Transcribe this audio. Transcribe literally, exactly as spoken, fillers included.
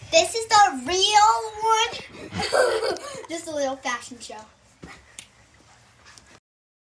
This is the real one. Just a little fashion show.